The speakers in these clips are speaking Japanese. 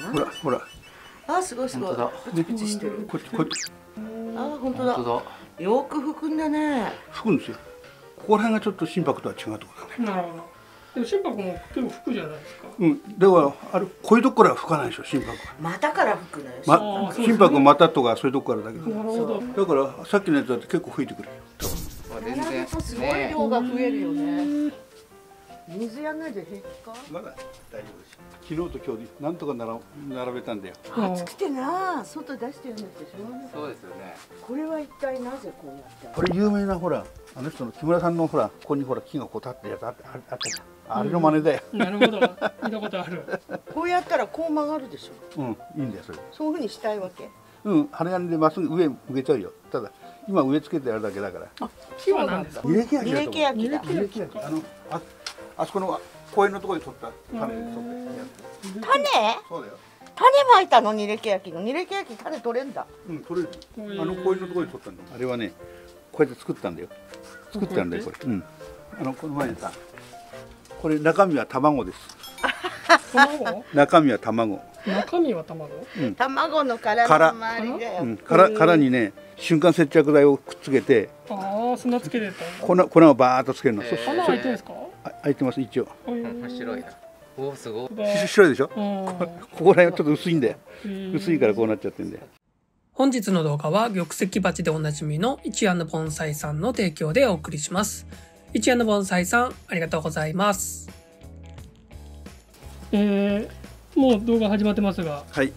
ほらほら。 あ、すごいすごい。プチプチしてる。 こっちこっち。 あ、本当だ。よく拭くんだね。 拭くんですよ。ここら辺がちょっと心拍とは違うところだね。 なるほど。でも心拍も結構拭くじゃないですか。 うん。だからあれこういうとこからは拭かないでしょ心拍は。 股から拭くのよ。 心拍股とかそういうとこからだけど。 なるほど。 だからさっきのやつだって結構吹いてくるよ。 全然すごい量が増えるよね。水やんないで平気か？ まだ大丈夫です。昨日と今日でなんとか並べたんだよ。 暑くてな、外出してるんですよ。 そうですよね。 これは一体なぜこうなった？ これ有名なほらあの人の木村さんのほらここにほら木がこう立ってるやつあったじゃん。あれの真似だよ。 なるほど。見たことある。 こうやったらこう曲がるでしょ。 うん、いいんだよそれ。 そういう風にしたいわけ。 うん、針金でまっすぐ上向けちゃうよ。ただ今植え付けてあるだけだから。 あ、木は何ですか？ 二歴焼きだと思う。 二歴焼きだ。 あそこの公園のところに取った種で取って種？ そうだよ。 種まいたの二歴焼きの。二歴焼き種取れんだ。 うん、取れる。公園のところに取ったんだよ。あれはね、こうやって作ったんだよ。作ってあるんだよこれ。うん。この前にさ、これ中身は卵です。 卵？ 中身は卵。 中身は卵？ 卵の殻の周りだよ。 殻にね、瞬間接着剤をくっつけて。 ああ、砂つけてた。 粉をバーっとつけるの。 穴開いてるんですか？ 開いてます一応。 面白いな。おお、すごい。 白いでしょ。ここら辺はちょっと薄いんだよ。薄いからこうなっちゃってんだよ。 本日の動画は玉石鉢でおなじみの一夜の盆栽さんの提供でお送りします。一夜の盆栽さん、ありがとうございます。もう動画始まってますが、 はい。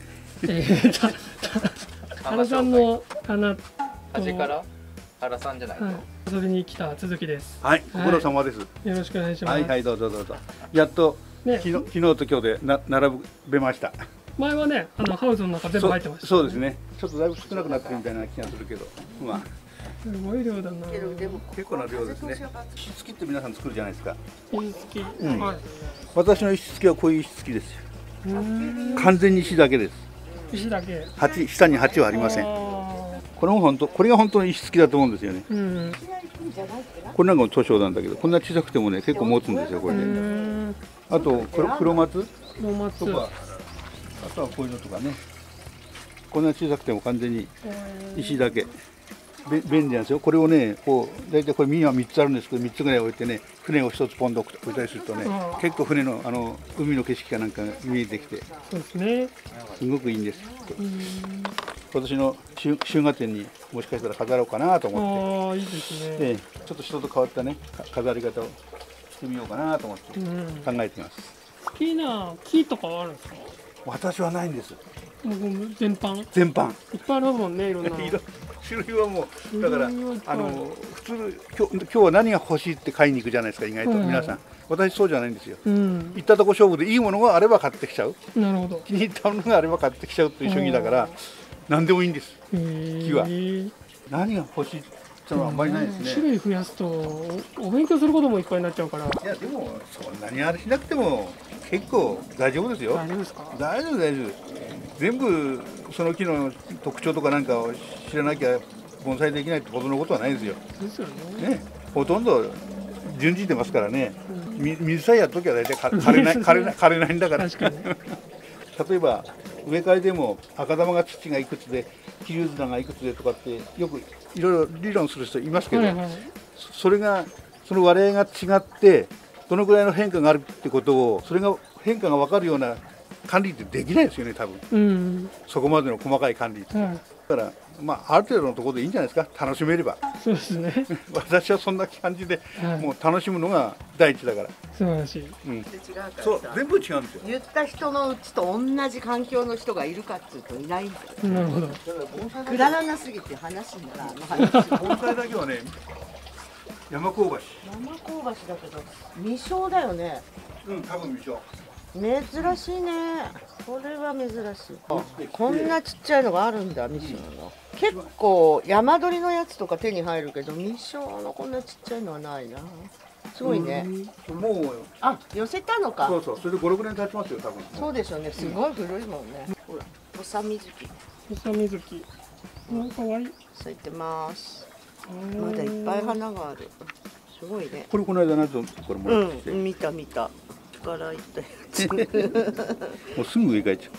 原さんの花と端から原さんじゃないと。 それに来た続きです。 はい、ご苦労様です。 よろしくお願いします。 はいはい、どうぞどうぞ。やっと昨日と今日で並べました。 前はね、ハウスの中全部入ってました。 そうですね。ちょっとだいぶ少なくなってるみたいな気がするけど、まあすごい量だな。 結構な量ですね。石付きって皆さん作るじゃないですか。 石付き。 私の石付きはこういう石付きですよ。完全に石だけです。 石だけ。 下に鉢はありません。これが本当の石付きだと思うんですよね。これなんかも図書なんだけど、こんな小さくてもね結構持つんですよこれで。あと黒松とか、あとはこういうのとかね。こんな小さくても完全に石だけ。便利なんですよ。これをね、こう大体これ実は3つあるんですけど、3つぐらい置いてね、船を1つポンと置いたりするとね、結構船の海の景色かなんかが見えてきて、 そうですね。 すごくいいんです。今年の春画展にもしかしたら飾ろうかなと思って、 いいですね。 ちょっと人と変わったね飾り方をしてみようかなと思って考えています。 好きな木とかはあるんですか？ 私はないんです。 もう全般。いっぱいあるもんね、いろんな。 種類はもうだから普通今日は何が欲しいって買いに行くじゃないですか意外と皆さん。私そうじゃないんですよ。行ったとこ勝負でいいものがあれば買ってきちゃう。 なるほど。 気に入ったものがあれば買ってきちゃうという主義だから何でもいいんです。木は何が欲しいってのはあんまりないですね。 種類増やすとお勉強することもいっぱいになっちゃうから。 いやでもそんなにあれしなくても結構大丈夫ですよ。 大丈夫ですか？ 大丈夫。全部その木の特徴とかなんかを知らなきゃ盆栽できないってほどのことはないですよ。 ですよね。 ほとんど順次出ますからね。水さえやっときゃ大体枯れないんだから。 確かに。 例えば植え替えでも赤玉が土がいくつで桐生綱がいくつでとかってよくいろいろ理論する人いますけど、それがその割合が違ってどのぐらいの変化があるってことをそれが変化が分かるような管理ってできないですよね多分。そこまでの細かい管理って。だからまあある程度のところでいいんじゃないですか。楽しめれば。 そうですね。 私はそんな感じでもう楽しむのが第一だから。 素晴らしい。 そう全部違うんですよ。 言った人のうちと同じ環境の人がいるかっていうといないんだよ。 なるほど。 くだらなすぎて話にならん。 盆栽だけはね山香橋。 山香橋だけど未生だよね。 多分未生。 珍しいね。これは珍しい。こんなちっちゃいのがあるんだ未生の。結構山鳥のやつとか手に入るけど未生のこんなちっちゃいのはないな。すごいね。 もう寄せたのか。 そうそれで5、6年経ちますよ多分。 そうでしょうね。すごい古いもんね。ほら、おさみずき。 おさみずき。かわいい。 咲いてます。まだいっぱい花がある。すごいね。 これこの間のやつこれもらってきて。 見た。からいったやつ。 もうすぐ植え替えちゃう。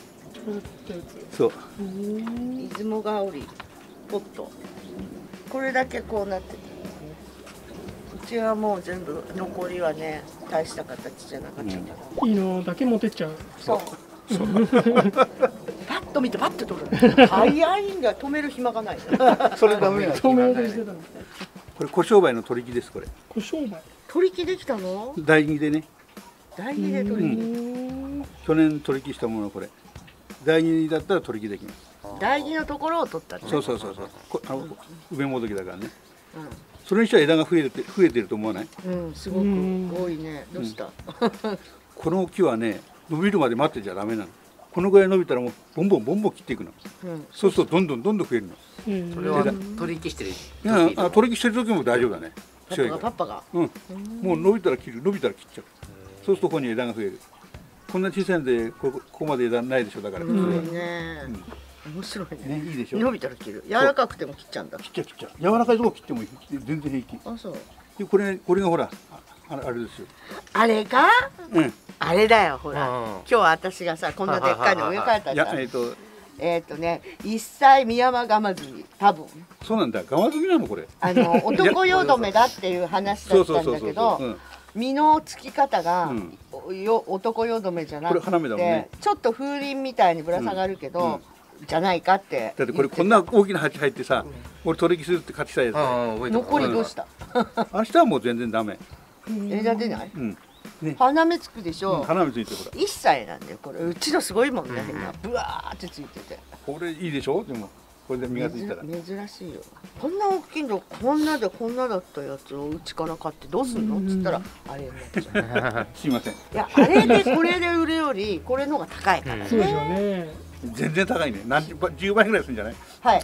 そう。 出雲香りポット。これだけこうなってる。うちはもう全部残りはね、大した形じゃなかったから。 いいのだけ持ってっちゃう。 そう。パッと見てパッと取る。早いんだ。止める暇がない。 それダメなんです。 透明でしてたの。 これ小商売の取り木ですこれ。 これ商売。 取り木できたの？ 台木でね。 台木で取り木。 去年取り木したものこれ。台木だったら取り木できます。 台木のところを取ったのね。 そう。上もどきだからね。それにしては枝が増えてると思わない？ すごく多いね。どうした？ この木はね、伸びるまで待ってちゃダメなの。このぐらい伸びたらもうボンボン切っていくの。そうするとどんどん増えるの。 それは取り木してる。 いや、取り木してる時も大丈夫だね。強いから。 パパが。 もう伸びたら切っちゃう。そうするとここに枝が増える。こんな小さいんでここまで枝ないでしょだから。 面白いね。いいでしょ。 伸びたら切る。柔らかくても切っちゃうんだ。 切っちゃう。柔らかいとこ切っても全然平気。 あ、そう。 でこれがほらあれですよ。 あれか？あれだよほら。今日私がさこんなでっかいの植え替えたじゃん。ね、一歳宮山ガマズミ多分。 そうなんだ。ガマズミなのこれ。 男よどめだっていう話だったんだけど、実のつき方が男よどめじゃなくて、ちょっと風鈴みたいにぶら下がるけど。じゃないかって。 だってこれこんな大きな鉢入ってさ、俺取り木するって買ってきたやつ。 残りどうした？ 明日はもう全然ダメ。 枝出ない？花芽つくでしょ。 花芽ついてほら。 1歳なんだよこれ。うちのすごいもんね。ぶわーってついてて。 これいいでしょ？でもこれで実がついたら。 珍しいよ。こんな大きいのこんなだったやつをうちから買ってどうすんの？っつったらあれになっちゃう。 すいません。いやあれでこれで売るよりこれの方が高いからね。 そうですよね。 全然高いね。10倍ぐらいするんじゃない？ はい。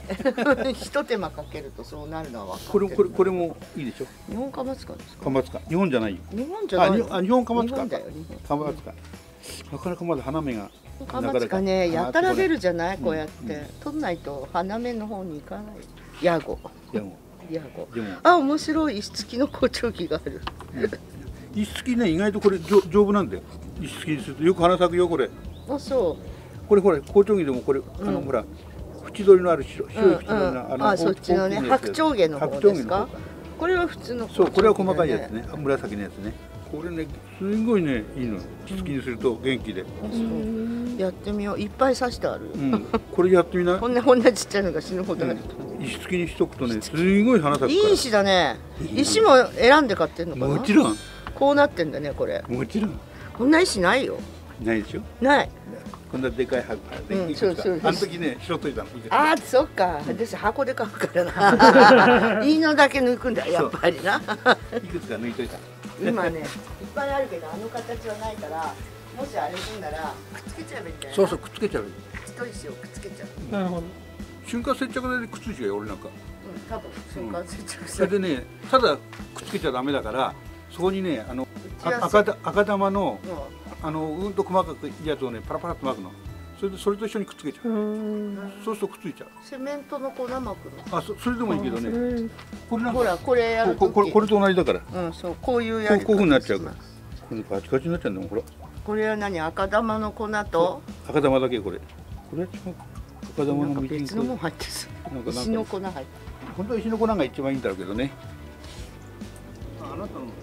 一手間かけるとそうなるのは分かってる。 これもいいでしょ。 日本カマツカですか？ カマツカ。日本じゃないよ。 日本じゃない。 日本カマツカ。 日本だよ。 カマツカ。なかなかまだ花芽が。 カマツカね、やたら出るじゃない？こうやって取んないと花芽の方に行かない。ヤゴ。でも。あ、面白い石付きの好調木がある。 石付きね、意外とこれ丈夫なんだよ。石付きにするとよく花咲くよこれ。 あ、そう。 これほら好調木でもこれほら縁取りのある白い縁取りのあ、そっちのね白鳥毛の方ですか？これは普通の。 そう、これは細かいやつね。紫のやつね。これねすごいねいいの。石付きにすると元気で。 やってみよう。いっぱい刺してある。 これやってみな。 こんなちっちゃいのが死ぬほどある。 石付きにしとくとねすごい花咲くから。いい石だね。石も選んで買ってんのかな？ もちろん。 こうなってんだねこれ。 もちろん。 こんな石ないよ。 ないでしょ。 ない。 こんなでかい箱。 そうあの時ね拾っといたの。 ああ、そっか。私箱で買うからな。いいのだけ抜くんだやっぱりな。 いくつか抜いといた。 今ねいっぱいあるけどあの形はないからもしあれすんならくっつけちゃえばいいんだよ。 そうくっつけちゃう。 一石をくっつけちゃう。 なるほど。 瞬間接着剤でくっついちゃうよ俺なんか。 多分瞬間接着剤。 それでねただくっつけちゃダメだからそこにね赤玉のうんと細かくいいやつをねパラパラっと巻くの。それと一緒にくっつけちゃう。そうするとくっついちゃう。 セメントの粉巻くの。 あ、それでもいいけどね。これなんかほらこれやるとき。 これと同じだから。 そうこういうやり方。 こういう風になっちゃうから。これカチカチになっちゃうんだもんほら。 これは何？赤玉の粉と赤玉だけこれ。これは違う。赤玉の別のも入ってる。石の粉入ってる。 本当は石の粉が一番いいんだろうけどね。あなたの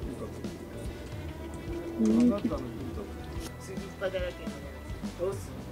次っぱだらけのどうする？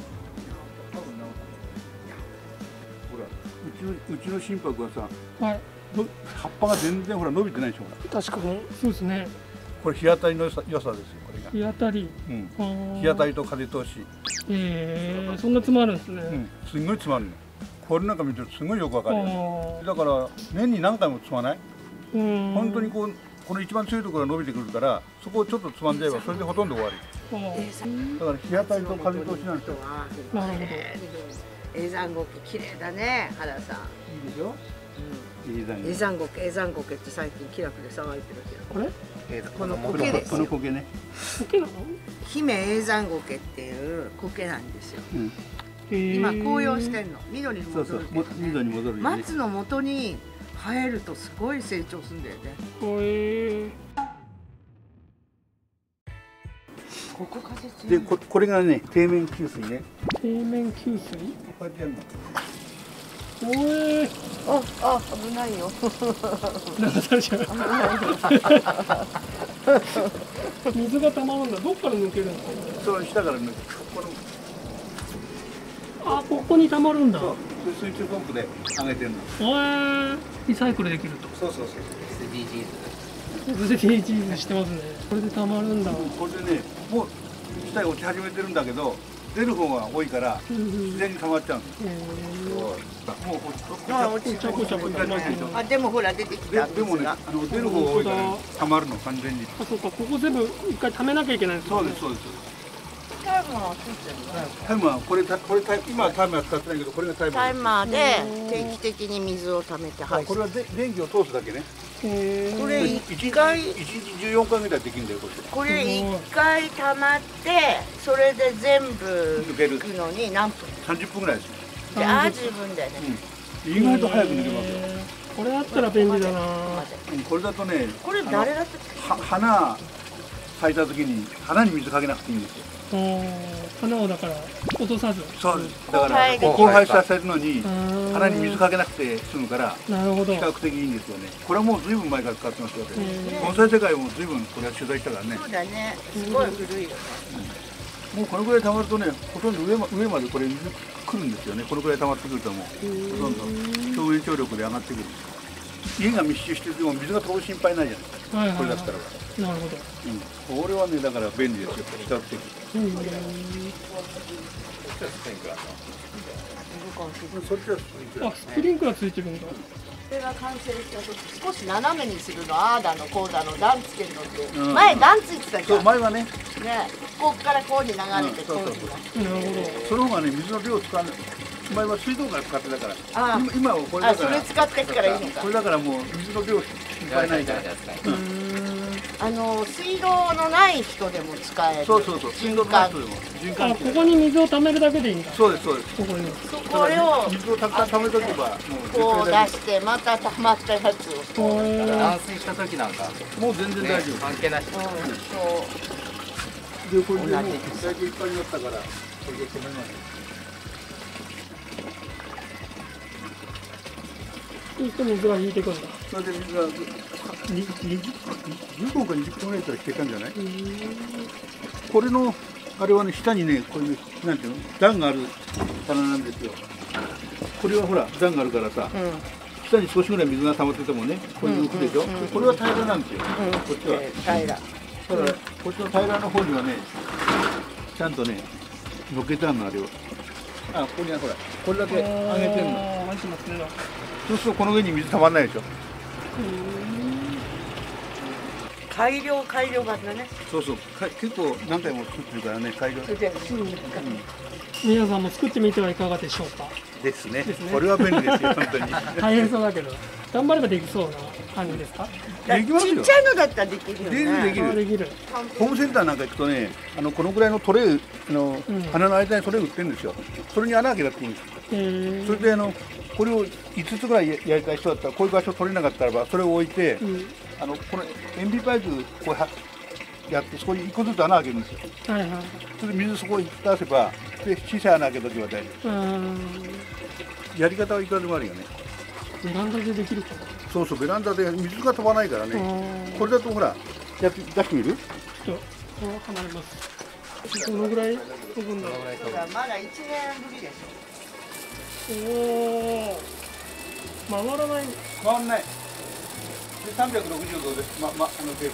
うちの心拍はさ、葉っぱが全然ほら伸びてないでしょ。 確かにそうですね。 これ日当たりの良さですよこれが。 日当たり。 日当たりと風通し。 そんな詰まるんですね。 すんごい詰まるの。これなんか見てるとすごいよくわかるよ。だから年に何回も摘まない。本当にこの一番強いところが伸びてくるからそこをちょっとつまんじゃえばそれでほとんど終わり。だから日当たりと風通しなんですよ。 なるほど。 永山苔綺麗だね原さん。 いいでしょ。 永山苔って最近気楽で騒いでるけど。 これ？ この苔です。 この苔ね。 苔なの？ 姫永山苔っていう苔なんですよ。今紅葉してんの。緑に戻るけどね。 緑に戻る。 松の元に生えるとすごい成長するんだよね。ここ風強い。 でこれがね底面吸水ね。 平面給水。 こうやってやるの。 おえ。 あ、危ないよ。 流されちゃう。水が溜まるんだ。どっから抜けるんですか。 その下から抜く。このあ、ここに溜まるんだ。 そう水中ポンプで上げてるの。 おえ。リサイクルできると。 そうそうそう。 SDGs してますね。これで溜まるんだ。 これでね、もう下に落ち始めてるんだけど、出る方が多いから自然に溜まっちゃうんです。もう落ちてこちゃこちゃあ、でもほら出てきた。 でもね、出る方が多いから溜まるの完全に。 あ、そうか、ここ全部一回溜めなきゃいけないんですそうですそうです。 タイマーはついてるの？ タイマーこれ今はタイマー使ってないけどこれがタイマー。 タイマーで定期的に水を溜めて排水。 これは電気を通すだけね。 これ一回 1日14回ぐらいできるんだよこれ。 これ一回溜まってそれで全部抜くのに何分 ？30分ぐらいです。 で、ああ十分だよね。 意外と早く抜けますよ。 これあったら便利だな。 これだとね、 これ誰だって花咲いた時に花に水かけなくていいんですよ。 花をだから落とさず。 そうです。だから交配させるのに花に水かけなくて済むから比なるほど。 較的いいんですよね。これはもうずいぶん前から使ってますよ。盆栽世界もずいぶんこれは取材したからね。 そうだね。すごい古いよね。 もうこのぐらい溜まるとね、ほとんど上までこれ水来るんですよね。このぐらい溜まってくるともうほとんど表面張力で上がってくる。家が密集してても水が飛ぶ心配ないじゃないですか。これだったら。 なるほど。 これはねだから便利ですよ。比較的。そっちはあ、スプリンクラーついてるんだ。 これが完成したと少し斜めにするの、ああだのこうだの段つけるのって前段ついてたじゃそうん前はね。 ね、ここからこうに流れてこうに。 なるほその方がね水の量を使わない。前は水道から使ってたから。 あ今はこれだから。 それ使ってからいいのか。 これだからもう水の量心配ないから。 水道のない人でも使える。 そうそうそう。水道のない人でも循環ど。あ、ここに水を溜めるだけでいいんだ。 そうですそうです。 ここに。 これを水をたくさん溜めとけばもうこう出してまた溜まったやつを断水した時なんかもう全然大丈夫。 関係なし。 そうでこれでもう大体いっぱいになったからこれで止めます。 水が引いてくるんだ。 それで水が15分か20分ぐらいから引けたんじゃない？これのあれはね下にねこういうなんていうの段がある棚なんですよ。これはほら段があるからさ、下に少しぐらい水が溜まっててもねこれ浮くでしょ。これは平らなんですよ。こっちは平ら。 だからこっちの平らの方にはねちゃんとねのっけてあるのあれを。あ、ここにはほらこれだけ上げてんの。 入ってますね。 そうするとこの上に水たまんないでしょ。 改良版だね。 そうそう、結構何回も作ってるからね、改良皆さんも作ってみてはいかがでしょうか。 ですね。これは便利ですよ、本当に。 大変そうだけど、頑張ればできそうな感じですか。 できますよ。 ちっちゃいのだったらできるよね。 できる。 ホームセンターなんか行くとね、このぐらいのトレイ穴の間にトレイ売ってるんですよ。それに穴開けたっていいんですよ。それでこれを5つぐらいやりたい人だったらこういう場所取れなかったらばそれを置いて、この塩ビパイプこうやってそこに1個ずつ穴開けるんですよ。それで水そこに出せばで小さい穴開けとけば大丈夫。やり方はいくらでもあるよね。 ベランダでできるかな。 そうそう、ベランダで水が飛ばないからね。これだとほらやって出してみる？ ちょっと離れます。どのぐらい飛ぶんだろう。 まだ1年ぶりでしょ。 おお、回らない。 回んない。で360度で出るの。 雨を降るよ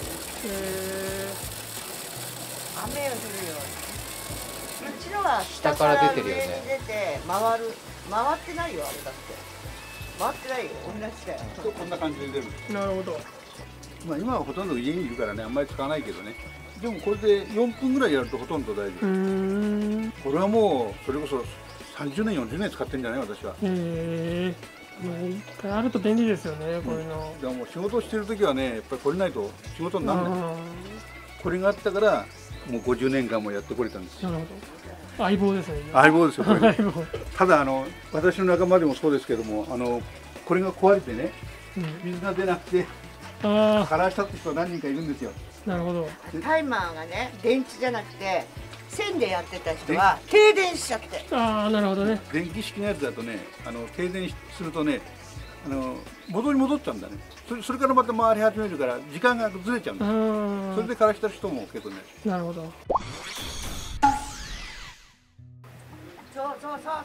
うに。うちのは下から上に出て回ってないよあれだって。回ってないよ同じだよ。 こんな感じで出る。 なるほど。 まあ今はほとんど家にいるからねあんまり使わないけどね。でもこれで4分ぐらいやるとほとんど大丈夫。これはもうそれこそ30年40年使ってるんじゃない私は。 いっぱいあると便利ですよねこういうの。 でも仕事してる時はねやっぱりこれないと仕事にならない。これがあったからもう50年間もやってこれたんですよ。 なるほど。相棒ですね。 相棒ですよこれ。 相棒。 ただ私の仲間でもそうですけどもこれが壊れてね水が出なくて枯らしたって人は何人かいるんですよ。 なるほど。 タイマーがね電池じゃなくて線でやってた人は停電しちゃって。 ああ、なるほどね。 電気式のやつだとね、停電するとね、戻っちゃうんだね。それからまた回り始めるから時間がずれちゃうんだ。それで枯らした人も結構ね。 なるほど。 そう。なんだ。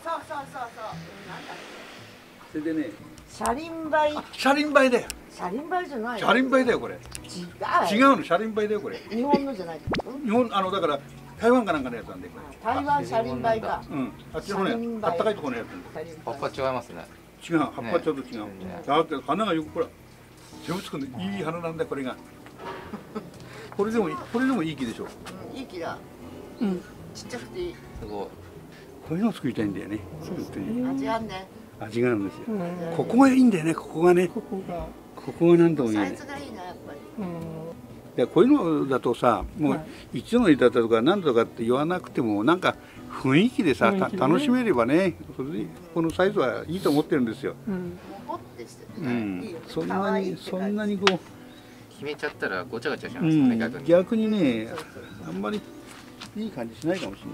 それでね、 車輪梅。 車輪梅だよ。 車輪梅じゃない。 車輪梅だよこれ。違うの、車輪梅だよこれ。 日本のじゃない。 日本だから台湾かなんかのやつなんでこれ。 台湾車輪梅か。 うん。あっちのね、あったかいところのやつなんで。 葉っぱ違いますね。 違う、葉っぱちょっと違う。だって花がよくほら、全部つくんでいい花なんだこれが。これでもいい木でしょ。 いい木だ。 うん。 ちっちゃくていい。 すごい。 こういうのを作りたいんだよね。本当に味あんね。 味があるんですよ。ここがいいんだよね。ここがね。ここがなんとも言えない。 サイズがいいなやっぱり。 でこういうのだとさ、もう一度の板だとか何とかって言わなくてもなんか雰囲気でさ、楽しめればね、それでこのサイズはいいと思ってるんですよ。 ポッてしてうん。そんなにこう決めちゃったらごちゃごちゃしますね、逆に。 逆にね、あんまりいい感じしないかもしれない。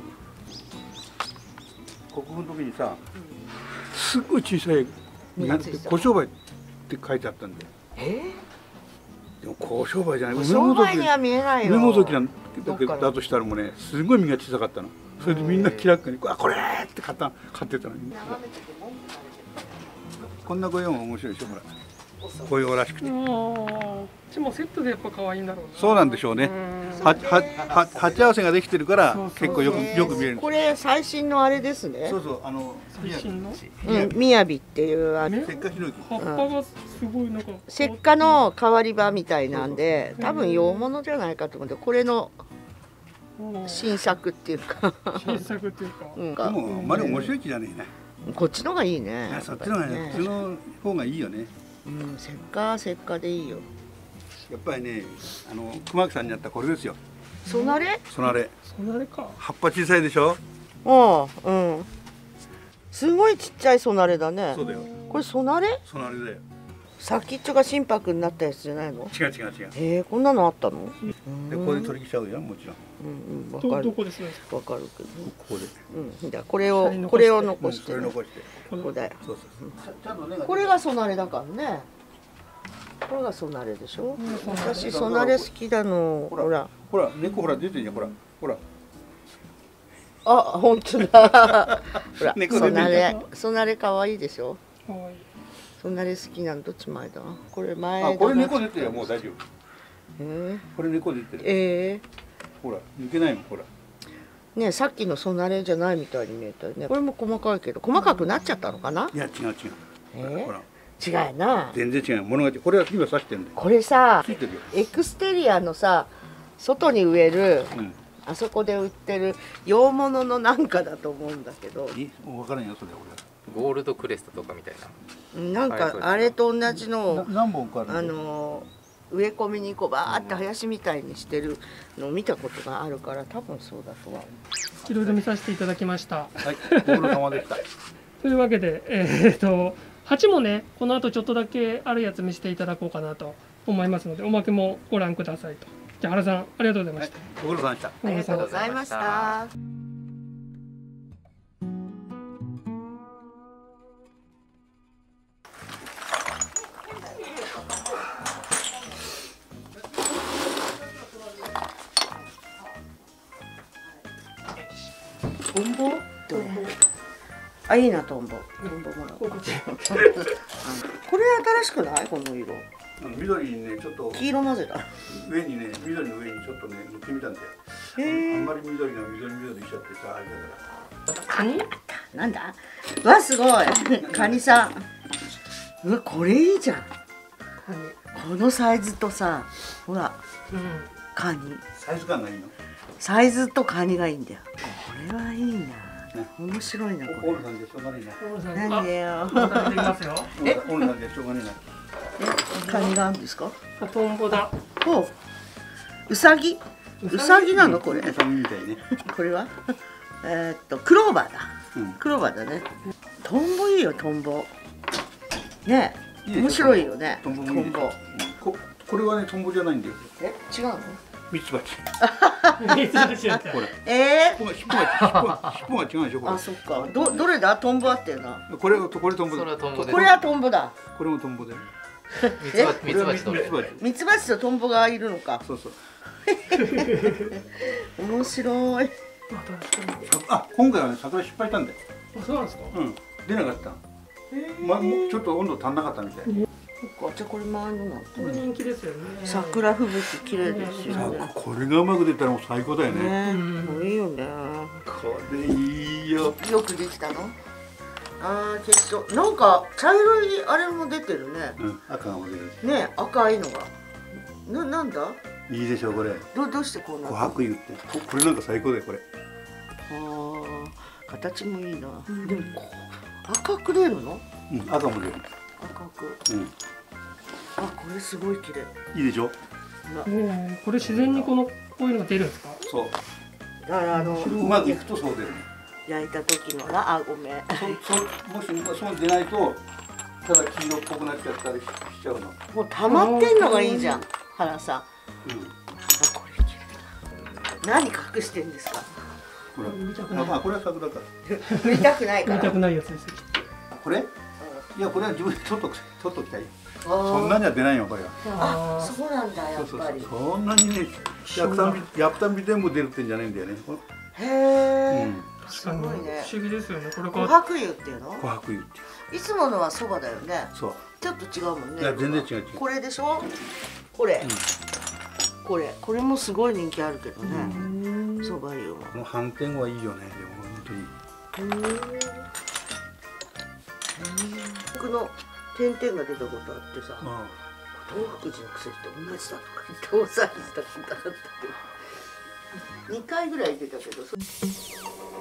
国語の時にさ、すっごい小さい小商売って書いてあったんだよ。でも小商売じゃない。 商売には見えないよ。 梅もどきだとしたらもうね、すごい実が小さかったの。それでみんな気楽に「あこれ!」って買ってたのに。こんなご用も面白いでしょ、ほら。紅葉らしくて。 でもセットでやっぱ可愛いんだろうな。 そうなんでしょうね。鉢合わせができてるから結構よく見える。 これ最新のあれですね。 そうそう最新の。 みやびっていう石化ヒノキ。 葉っぱがすごいなんか。 石化の変わり場みたいなんで、多分洋物じゃないかと思って、これの新作っていうか。 新作っていうか。 でもあんまり面白い木じゃねえな。 こっちのがいいね。 そっちのがね、こっちの方がいいよね。 石化でいいよ。 やっぱりね、熊木さんにあったこれですよ。 ソナレ？ ソナレか。 葉っぱ小さいでしょ。 すごいちっちゃいソナレだね。 そうだよ。 これソナレ？ ソナレだよ。 先っちょが心拍になったやつじゃないの？ 違う。 こんなのあったの？ でこれ取りきちゃうよ、もちろん。 わかる。 どこですね。 わかるけど。 ここで。 じゃこれを残して。ここだよ。これがソナレだからね。これがソナレでしょ。私ソナレ好きだの。ほら猫ほら出てんじゃん、ほら。 あ、本当だ。ほら、 猫出てんじゃん。 ソナレ可愛いでしょ。 可愛い。 ソナレ好きなのどっち前だ。これ前だ。 これ猫出てるよ、もう大丈夫。これ猫出てる。ほら抜けないもん、ほら。 ね、さっきのソナレじゃないみたいに見えたよね。これも細かいけど、細かくなっちゃったのかな。 いや違う。ほら。 違うな。 全然違う。物がこれは今刺してるんだよ。 これさ、 ついてるよ。 エクステリアのさ、外に植える、あそこで売ってる洋物のなんかだと思うんだけど。 分からんよそれ俺。ゴールドクレストとかみたいな。なんかあれと同じの何本かある。 植え込みにこうバーって林みたいにしてるのを見たことがあるから、多分そうだとは。 いろいろ見させていただきました。 はい、ご苦労様でした。 というわけで鉢もね、この後ちょっとだけあるやつ見せていただこうかなと思いますので、おまけもご覧くださいと。じゃあ原さん、ありがとうございました。 ご苦労様でした。 ありがとうございました。トンボ？あ、いいな、トンボ。トンボもらおう。これ新しくない？この色。 緑にね、ちょっと黄色なぜだ。 上にね、緑の上にちょっとね、塗ってみたんだよ。あんまり緑が緑しちゃってさ、あれだから。 カニ？なんだ？わ、すごい。カニさん。うわ、これいいじゃん。このサイズとさ、ほら、カニ。 サイズ感がいいの？ サイズとカニがいいんだよ。これはいいな。面白いな。 オールさんでしょうがないな。 何でよ。 オールさんでしょうがないな。 カニがあるんですか？ トンボだ。 ほう。ウサギ？ウサギなのこれ？ ウサギみたいね。 これは？クローバーだ。クローバーだね。トンボいいよ、トンボ。ね、面白いよね。トンボ。 これはね、トンボじゃないんだよ。 違うの？ ミツバチ。 ミツバチだったほら、 え尻尾が違うんでしょこあ、そっか。どれだ？トンボあってんな。 れ。これトンボそれだ。 はトンボです。 これはトンボだ。 これもトンボで。 ミツバチとミツバチ。 ミツバチとトンボがいるのか。 そうそう。 面白い。 あ、今回はね桜失敗したんだよ。 あ、そうなんですか。 うん。出なかった。もうちょっと温度足んなかったみたい。 そっか、じゃあこれ回るの。 これ人気ですよね。 桜吹雪綺麗ですよね。 これがうまく出たらもう最高だよね。 ね、もういいよね。 これいいよ。 よくできたの？ああ、結晶。なんか茶色いあれも出てるね。 うん、赤が出る。 ね、赤いのが。なんだ？ いいでしょこれ。 どうしてこうな琥ったの？ 珀油ってこれなんか最高だよこれ。 ああ、形もいいな。でも赤く出るの？ うん、赤も出る。 赤く。 うん、 あ、これすごい綺麗。 いいでしょ。 これ自然にこういうのが出るんですか。 そう。 だからうまくいくとそう出るね。 焼いた時のな、あ、ごめん。 もしそう出ないとただ黄色っぽくなっちゃったりしちゃうの。 もう溜まってんのがいいじゃん、原さん。あ、これ綺麗だ。何隠してんですか。 ほら、 見たくない。 まあこれは桜か。 見たくないから。 見たくないやつですよ。 これ？いやこれは自分で取っときたい。そそんなには出ないよこれは。 あ、そうなんだ、やっぱり。 そんなにね、薬炭美全部出るってんじゃないんだよね。 へえ。 確かに不思議ですよね。これ琥か。 珀油っていうの？ 琥珀油って。 いつものはそばだよね。 そう。 ちょっと違うもんね。 いや全然違う。 これでしょ？これ。これもすごい人気あるけどね。そば油も。 この斑点はいいよね。でも本当に。 僕の点々が出たことあってさ、東福寺の薬って同じだとか言って大騒ぎしたことあったけど、2回ぐらい出たけど。